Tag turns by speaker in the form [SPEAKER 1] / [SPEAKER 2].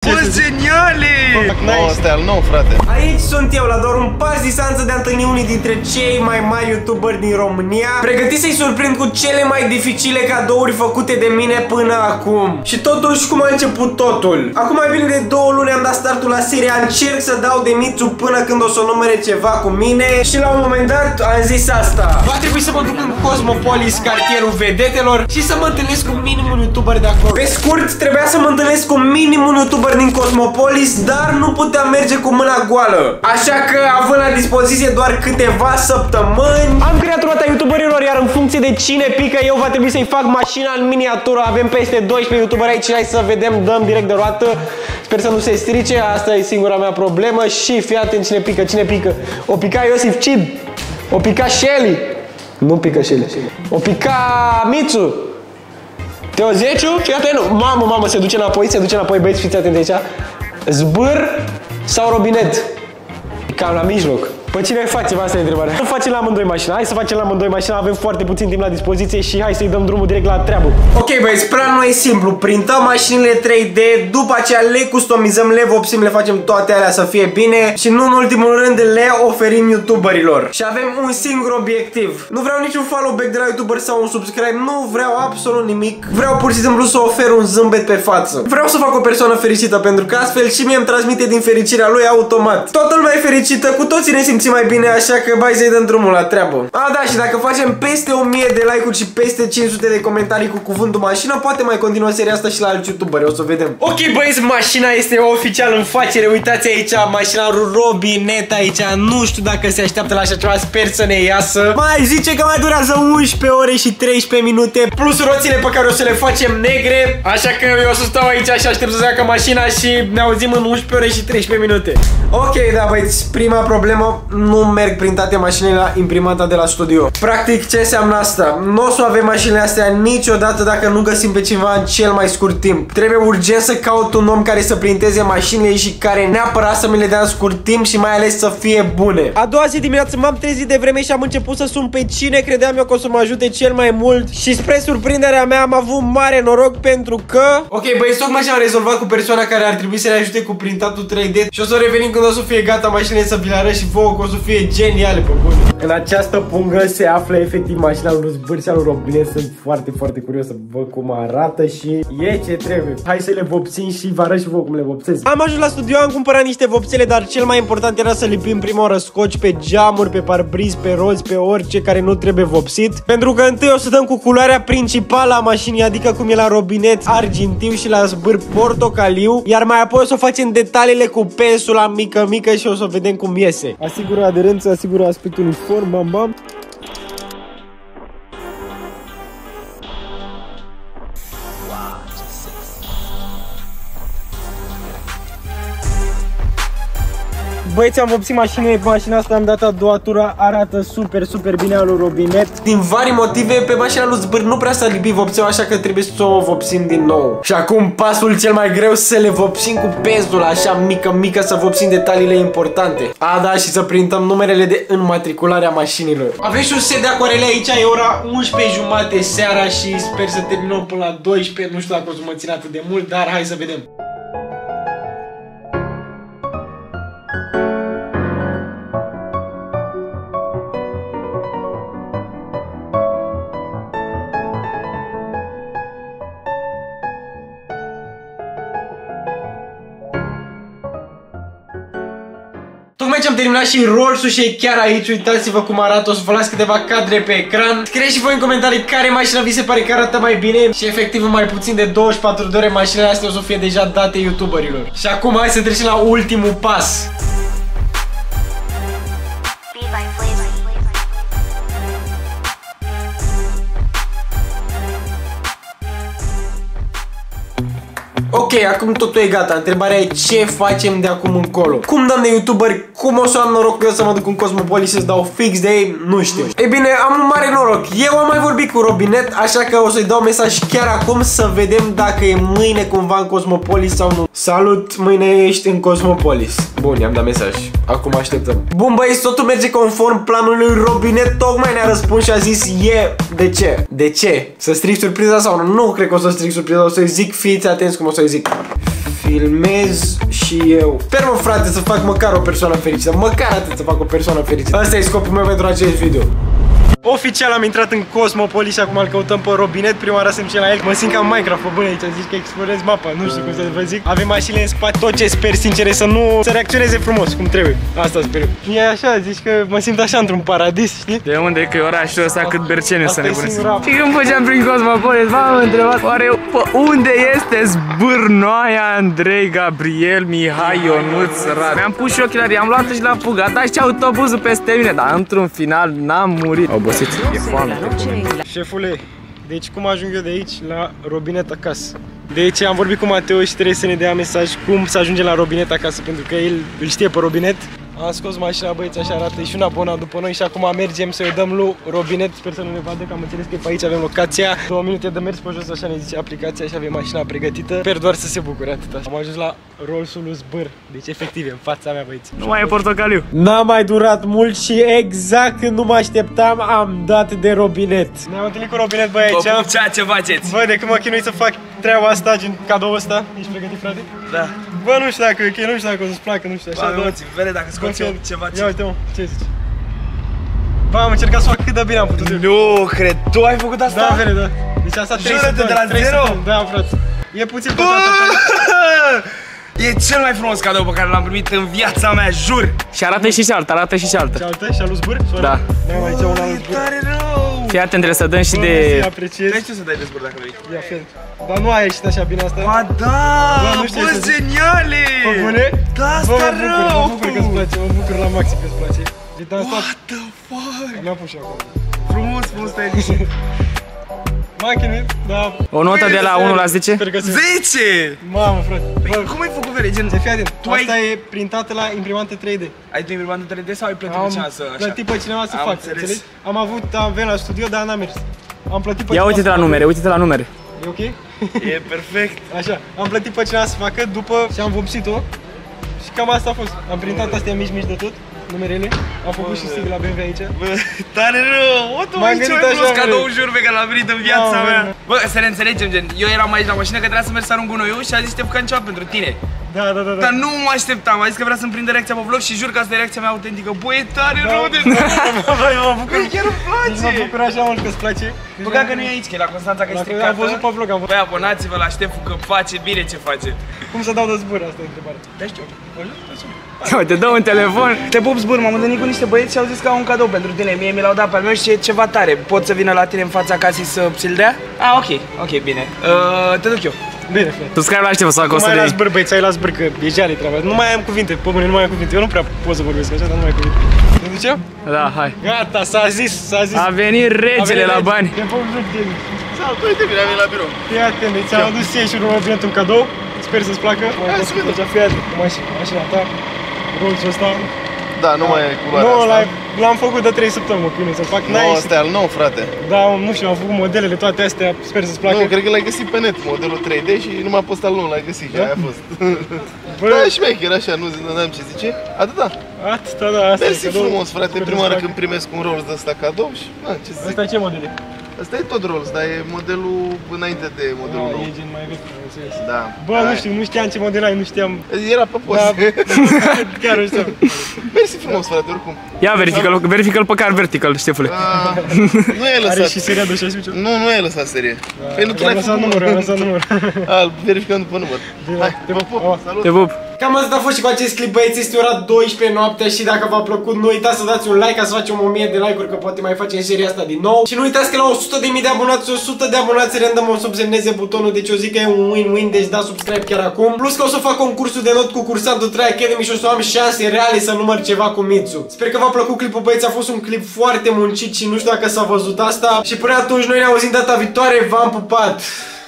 [SPEAKER 1] Bă, geniale!
[SPEAKER 2] Nu, ăsta e al nou, frate.
[SPEAKER 3] Aici sunt eu, la doar un pas distanță de a întâlni unii dintre cei mai mari youtuberi din România, pregătiți să-i surprind cu cele mai dificile cadouri făcute de mine până acum. Și totuși, cum a început totul? Acum mai bine de 2 luni am dat startul la seria Încerc să dau de Mitsu până când o să o numere ceva cu mine. Și la un moment dat am zis asta: va trebui să mă duc în Cosmopolis, cartierul vedetelor, și să mă întâlnesc cu minim un youtuber de acolo. Pe scurt, trebuia să mă întâlnesc cu minim un youtuber din Cosmopolis, dar nu puteam merge cu mâna goală. Așa că, având la dispoziție doar câteva săptămâni, am creat rota youtuberilor, iar în funcție de cine pică eu va trebui să-i fac mașina în miniatură. Avem peste 12 youtuberi aici, hai să vedem, dăm direct de roată. Sper să nu se strice, asta e singura mea problemă. Și fii atent cine pică, cine pică. O pica Iosif Cid, o pica Shelly. Nu pică Shelly. O pica Mitsu. Teozeciu, fii atent. Mamă, se duce înapoi, băieți, fiți atent aici. Zbâr sau robinet? Cam la mijloc. Păi cine facem? Asta e întrebarea. Nu facem la amândoi mașina. Hai să facem la amândoi mașina. Avem foarte puțin timp la dispoziție și hai să-i dăm drumul direct la treabă. Ok, băieți, planul e simplu. Printăm mașinile 3D, după aceea le customizăm, le vopsim, le facem toate alea să fie bine și nu în ultimul rând le oferim youtuberilor. Și avem un singur obiectiv. Nu vreau niciun follow back de la youtuber sau un subscribe. Nu vreau absolut nimic. Vreau pur și simplu să ofer un zâmbet pe față. Vreau să fac o persoană fericită, pentru că astfel și mie îmi transmite din fericirea lui automat. Toată lumea e fericită, cu toții ne simțim mai bine, așa că bai să-i dăm drumul la treabă. Da, și dacă facem peste 1000 de like-uri și peste 500 de comentarii cu cuvântul mașină, poate mai continuă seria asta și la alți youtuberi, o să vedem. Ok, băieți, mașina este oficial în facere. Uitați aici, mașina lui Robinet aici. Nu știu dacă se așteaptă la așa ceva, sper să ne iasă. Mai zice că mai durează 11 ore și 13 minute, plus roțile pe care o să le facem negre. Așa că eu o să stau aici și aștept să se facă mașina și ne auzim în 11 ore și 13 minute. Ok, da, băieți, prima problemă: nu merg printate mașinile la imprimanta de la studio. Practic, ce înseamnă asta? Nu o să avem mașinile astea niciodată dacă nu găsim pe cineva în cel mai scurt timp. Trebuie urgent să caut un om care să printeze mașinile și care neapărat să mi le dea în scurt timp și mai ales să fie bune. A doua zi dimineață m-am trezit de vreme și am început să sun pe cine credeam eu că o să mă ajute cel mai mult și spre surprinderea mea am avut mare noroc pentru că... Ok, băieți, tocmai ce am rezolvat cu persoana care ar trebui să ne ajute cu printatul 3D și o să revenim când o să fie gata mașinile, să vi le arăt și vouă că o să fie geniale, pe bune. În această pungă se află efectiv mașina lui Zbâr și a lui Robinet. Sunt foarte curios să văd cum arată și e ce trebuie. Hai să le vopsim și vă arăt și vouă cum le vopsesc. Am ajuns la studio, am cumpărat niște vopsele, dar cel mai important era să lipim prima oară scoci pe geamuri, pe parbriz, pe roți, pe orice care nu trebuie vopsit. Pentru că întâi o să dăm cu culoarea principală a mașinii, adică cum e la Robinet, argintiu, și la Zbâr portocaliu, iar mai apoi o să facem detaliile cu pensula mică și o să vedem cum iese. Asigură aderență, asigură aspectul uniform, bam bam. Băieți, am vopsit mașinile pe mașina asta, am dat a doua tură, arată super bine a lui Robinet. Din vari motive, pe mașina lui Zbâr nu prea s-a lipit vopseaua, așa că trebuie să o vopsim din nou. Și acum pasul cel mai greu, să le vopsim cu pensula, așa mică, să vopsim detaliile importante. Da, și să printăm numerele de înmatriculare a mașinilor. Avem și un set de acuarele aici, e ora 11:30 seara și sper să terminăm până la 12. Nu știu dacă o să mă țin atât de mult, dar hai să vedem. Tocmai ce am terminat și rollsul și e chiar aici, uitați-vă cum arată, o să vă las câteva cadre pe ecran. Scrieți și voi în comentarii care mașină vi se pare că arată mai bine și efectiv în mai puțin de 24 de ore mașinile astea o să fie deja date youtuberilor. Și acum hai să trecem la ultimul pas. Ok, acum totul e gata. Întrebarea e ce facem de acum încolo. Cum dăm de youtuberi? Cum o să am noroc eu să mă duc în Cosmopolis să-ți dau fix de ei? Nu știu. Ei bine, am un mare noroc. Eu am mai vorbit cu Robinet, așa că o să-i dau mesaj chiar acum să vedem dacă e mâine cumva în Cosmopolis sau nu. Salut, mâine ești în Cosmopolis. Bun, i-am dat mesaj. Acum așteptăm. Bun, băieți, totul merge conform planului lui Robinet. Tocmai ne-a răspuns și a zis de ce? De ce? Să stric surpriza sau nu? Nu cred că o să stric surpriza. O să-i zic, fiți atenți cum o să-i zic. filmez și eu. Sper, mă, frate, să fac măcar o persoană fericită. Măcar atât să fac o persoană fericită. Asta e scopul meu pentru acest video. Oficial am intrat în Cosmopolis și acum îl căutăm pe Robinet. Prima oară să-mi la el. Mă simt ca Minecraft, bă, aici. Zici că explorez mapa. Nu știu cum să vă zic. Avem mașinile în spate. Tot ce sper, sincer, e să reacționeze frumos, cum trebuie. Asta sper. E așa, zici că mă simt așa într-un paradis, știi?
[SPEAKER 1] De unde e că e orașul ăsta cât berceniu să nebunesc. Și când făceam prin Cosmopolis, m-am întrebat oare unde este zbârnoaia Andrei, Gabriel, Mihai, Ionuț, Rad. Mi-am pus și ochelarii, am luat și la fuga. A dat și autobuzul peste mine, dar într-un final n-am murit. E foame.
[SPEAKER 3] Șefule, deci cum ajung eu de aici la Robinet acasă? De aici am vorbit cu Mateo și trebuie să ne dea mesaj cum să ajungem la Robinet acasă, pentru că el îl știe pe Robinet. Am scos mașina, băieți, așa arată, e și un abonat după noi și acum mergem să-i dăm lui Robinet. Sper să nu ne vadă, că am înțeles că e pe aici, avem locația. 2 minute de mers pe jos, așa ne zice aplicația și avem mașina pregătită. Sper doar să se bucure atât. Am ajuns la Rolls-ul lui Zbâr, deci efectiv e în fața mea, băieți.
[SPEAKER 1] Nu mai e portocaliu.
[SPEAKER 3] N-a mai durat mult și exact când nu mă așteptam am dat de Robinet. Ne-am întâlnit cu Robinet, băi, aici.
[SPEAKER 1] Bă, ce faceți?
[SPEAKER 3] Bă, de când mă chinui să fac treaba asta, gen cadoul ăsta, ești pregătit, frate?
[SPEAKER 1] Da.
[SPEAKER 3] Bă, nu știu dacă e ok, nu știu dacă o să-ți placă, nu știu așa,
[SPEAKER 1] dar... Vede dacă scoți eu ceva ce...
[SPEAKER 3] Ia uite, mă, ce zici? Bă, am încercat să fac cât de bine am putut.
[SPEAKER 1] Nu, cred, tu ai făcut asta?
[SPEAKER 3] Da, vede, da. Deci asta 3
[SPEAKER 1] săptămâni. De la 0?
[SPEAKER 3] Da, frate. E puțin pe toată.
[SPEAKER 1] E cel mai frumos cadou pe care l-am primit în viața mea, jur! Și arată și cealaltă, arată și cealaltă.
[SPEAKER 3] Cealaltă? Și-a lui Zbâr?
[SPEAKER 1] Da.
[SPEAKER 3] Da, aici una lui Zbâr.
[SPEAKER 1] Tare rău! Fii atent, trebuie să dăm și de...
[SPEAKER 3] Apreciez.
[SPEAKER 1] Ce să dai de Zbâr dacă vrei?
[SPEAKER 3] Ia, fel. Dar nu a ieșit așa bine asta.
[SPEAKER 1] Ba da! Bă, geniale!
[SPEAKER 3] Bă, bune?
[SPEAKER 1] Da, asta rău!
[SPEAKER 3] Mă bucur că-ți place, mă bucur la maxim că-ți place.
[SPEAKER 1] What the fuck?
[SPEAKER 3] Mi-am pus și acolo.
[SPEAKER 1] Frumos, frumos, stai aici.
[SPEAKER 3] M-am chinuit, da.
[SPEAKER 1] O notă de la 1 la 10?
[SPEAKER 3] 10! Mamă, frate.
[SPEAKER 1] Păi, cum ai făcut, vere? Gen,
[SPEAKER 3] fii atent. Asta e printată la imprimantă 3D.
[SPEAKER 1] Ai tu imprimantă 3D sau ai plătit pe cineva să...
[SPEAKER 3] Am plătit pe cineva să fac, înțelegi? Avem la studio, dar n-a mers. Am plătit pe
[SPEAKER 1] cineva. Ia uite-te la numere, uite-te la numere.
[SPEAKER 3] E ok?
[SPEAKER 1] E perfect.
[SPEAKER 3] Așa, am plătit pe cineva să facă după și am vopsit-o. Și cam asta a fost. Am printat astea mici de tot, numerele. Am făcut și sigla BMW aici.
[SPEAKER 1] Bă, tare rău! O, tu mai cel mai frumos cadou jur pe care l-am primit în viața mea. Bă, să ne înțelegem, gen, eu eram aici la mașină că trebuia să merg să arunc gunoiul și a zis te făcam ceva pentru tine.
[SPEAKER 3] Da.
[SPEAKER 1] Dar nu mă așteptam, a zis că vrea să-mi prindă reacția pe vlog și jur că asta e reacția mea autentică. Bă, e tare rău de
[SPEAKER 3] mă bucur.
[SPEAKER 1] Chiar îmi place.
[SPEAKER 3] Mă bucur așa mult că-ți place.
[SPEAKER 1] Păcat că nu e aici, că e la Constanța, că e stricată.
[SPEAKER 3] Am văzut pe vlog, am văzut.
[SPEAKER 1] Băi, abonați-vă la Ștefu că face bine ce face.
[SPEAKER 3] Cum să dau de Zbâr, asta e întrebarea.
[SPEAKER 1] Da, știu. Te dau un telefon. Te pup, Zbâr, m-am întâlnit cu niște băieți și au zis că au un cadou pentru tine. Mie mi l-au dat pe al meu și e ceva tare. Pot să vină la tine în fața casei să ți-l dea? Ah, ok, bine. Te duc eu.
[SPEAKER 3] Bine, frate.
[SPEAKER 1] Subscribe la Ștefu să fac 100 de...
[SPEAKER 3] Nu mai las Zbâr, băieți, ai la Zbâr, că e jale treaba. Nu mai am cuvinte, pe mine nu mai am cuvinte. Eu nu prea pot să vorbesc așa, dar nu mai am cuvinte. Ne ducem?
[SPEAKER 1] Da, hai.
[SPEAKER 3] Gata, s-a zis.
[SPEAKER 1] A venit regele la bani.
[SPEAKER 3] Te pup, Jurgen.
[SPEAKER 2] Salut, uite bine, am venit la birou.
[SPEAKER 3] Fii atent, deci ți-am adus ție și un Robinet un cadou. Sper să-ți placă. Hai să vedem. Fii atent, mașina ta, Rolls-ul ăsta.
[SPEAKER 2] Da, nu mai e culoarea asta.
[SPEAKER 3] L-am făcut de 3 săptămăni, mă chinuie să fac.
[SPEAKER 2] Nu, ăsta e al nou, frate.
[SPEAKER 3] Da, nu știu, am făcut modelele, toate astea, sper să-ți placă.
[SPEAKER 2] Nu, cred că l-ai găsit pe net, modelul 3D și nu m-a postat al nou, l-ai găsit, aia a fost. Da, șmecher, așa, nu am ce zice. Atâta.
[SPEAKER 3] Atâta, da, asta
[SPEAKER 2] mersi frumos, frate, prima oară când primesc un Rolls de ăsta cadou și, na, ce să zic.
[SPEAKER 3] Asta e ce model e?
[SPEAKER 2] Asta e tot Rolls, dar e modelul înainte de modelul nou.
[SPEAKER 3] E gen mai vechi, am înțeles.
[SPEAKER 2] Da.
[SPEAKER 3] Bă, nu știu, nu știam ce model ai, nu știam.
[SPEAKER 2] Era pe post.
[SPEAKER 3] Chiar nu știam.
[SPEAKER 2] Mersi frumos, frate, oricum.
[SPEAKER 1] Ia, verifică-l pe car vertical, Ștefule.
[SPEAKER 2] Nu e lăsat.
[SPEAKER 3] Are și seria de 16?
[SPEAKER 2] Nu e lăsat serie. Păi nu tu l-ai făcut.
[SPEAKER 3] Am lăsat numărul.
[SPEAKER 2] Verificăm după număr. Hai, te pup, salut.
[SPEAKER 1] Te pup.
[SPEAKER 3] Cam asta a fost și cu acest clip, băieți, este ora 12 noaptea și dacă v-a plăcut, nu uitați să dați un like ca să facem 1000 de like-uri, că poate mai facem seria asta din nou. Și nu uitați că la 100.000 de abonați, 100 de abonați random o să semneze butonul, deci eu zic că e un win-win, deci dați subscribe chiar acum. Plus că o să fac concursul de not cu cursantul 3 Academy și o să am șanse reale să număr ceva cu Mitsu. Sper că v-a plăcut clipul, băieți, a fost un clip foarte muncit și nu știu dacă s-a văzut asta. Și până atunci noi ne auzim data viitoare, v-am pupat!